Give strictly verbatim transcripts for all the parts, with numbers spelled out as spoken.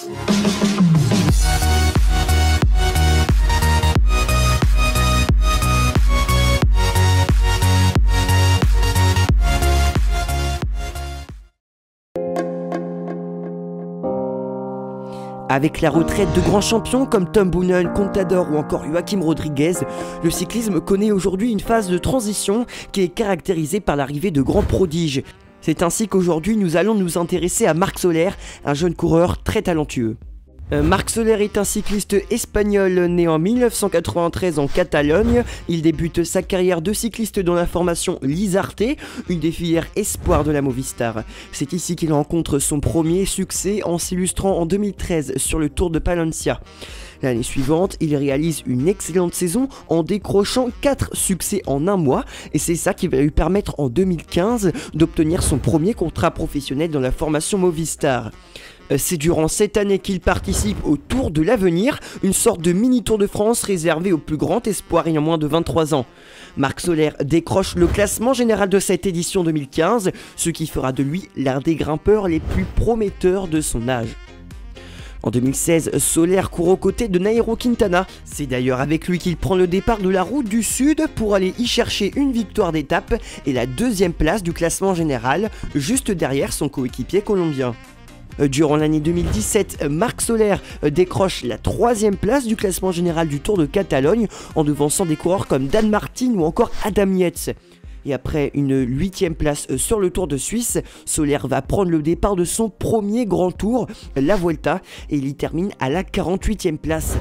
Avec la retraite de grands champions comme Tom Boonen, Contador ou encore Joaquim Rodriguez, le cyclisme connaît aujourd'hui une phase de transition qui est caractérisée par l'arrivée de grands prodiges. C'est ainsi qu'aujourd'hui nous allons nous intéresser à Marc Soler, un jeune coureur très talentueux. Euh, Marc Soler est un cycliste espagnol né en mille neuf cent quatre-vingt-treize en Catalogne. Il débute sa carrière de cycliste dans la formation Lizarte, une des filières espoirs de la Movistar. C'est ici qu'il rencontre son premier succès en s'illustrant en deux mille treize sur le Tour de Palencia. L'année suivante, il réalise une excellente saison en décrochant quatre succès en un mois et c'est ça qui va lui permettre en deux mille quinze d'obtenir son premier contrat professionnel dans la formation Movistar. C'est durant cette année qu'il participe au Tour de l'Avenir, une sorte de mini Tour de France réservé au plus grand espoir ayant moins de vingt-trois ans. Marc Soler décroche le classement général de cette édition deux mille quinze, ce qui fera de lui l'un des grimpeurs les plus prometteurs de son âge. En deux mille seize, Soler court aux côtés de Nairo Quintana. C'est d'ailleurs avec lui qu'il prend le départ de la route du Sud pour aller y chercher une victoire d'étape et la deuxième place du classement général, juste derrière son coéquipier colombien. Durant l'année deux mille dix-sept, Marc Soler décroche la troisième place du classement général du Tour de Catalogne en devançant des coureurs comme Dan Martin ou encore Adam Yates. Et après une huitième place sur le Tour de Suisse, Soler va prendre le départ de son premier grand tour, la Vuelta, et il y termine à la quarante-huitième place.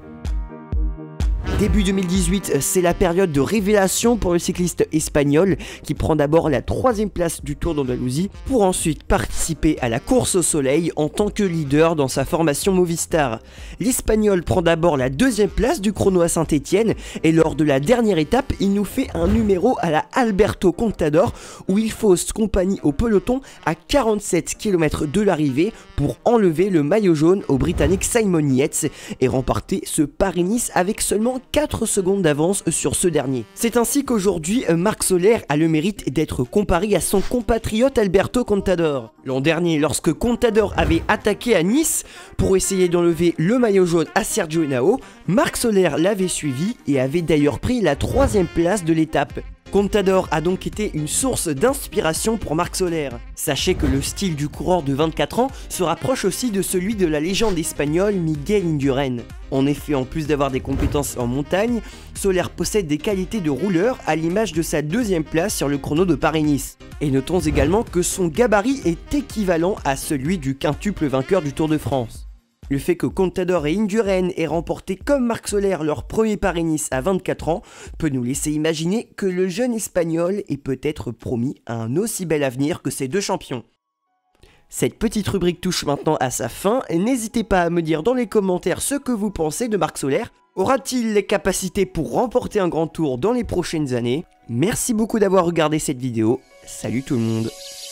Début deux mille dix-huit, c'est la période de révélation pour le cycliste espagnol qui prend d'abord la troisième place du Tour d'Andalousie pour ensuite participer à la course au soleil en tant que leader dans sa formation Movistar. L'Espagnol prend d'abord la deuxième place du chrono à Saint-Étienne et lors de la dernière étape, il nous fait un numéro à la Alberto Contador où il fausse compagnie au peloton à quarante-sept kilomètres de l'arrivée pour enlever le maillot jaune au Britannique Simon Yates et remporter ce Paris-Nice avec seulement quatre secondes d'avance sur ce dernier. C'est ainsi qu'aujourd'hui, Marc Soler a le mérite d'être comparé à son compatriote Alberto Contador. L'an dernier, lorsque Contador avait attaqué à Nice pour essayer d'enlever le maillot jaune à Sergio Henao, Marc Soler l'avait suivi et avait d'ailleurs pris la troisième place de l'étape. Contador a donc été une source d'inspiration pour Marc Soler. Sachez que le style du coureur de vingt-quatre ans se rapproche aussi de celui de la légende espagnole Miguel Indurain. En effet, en plus d'avoir des compétences en montagne, Soler possède des qualités de rouleur à l'image de sa deuxième place sur le chrono de Paris-Nice. Et notons également que son gabarit est équivalent à celui du quintuple vainqueur du Tour de France. Le fait que Contador et Indurain aient remporté comme Marc Soler leur premier Paris-Nice à vingt-quatre ans peut nous laisser imaginer que le jeune espagnol est peut-être promis à un aussi bel avenir que ces deux champions. Cette petite rubrique touche maintenant à sa fin et n'hésitez pas à me dire dans les commentaires ce que vous pensez de Marc Soler. Aura-t-il les capacités pour remporter un grand tour dans les prochaines années? Merci beaucoup d'avoir regardé cette vidéo, salut tout le monde.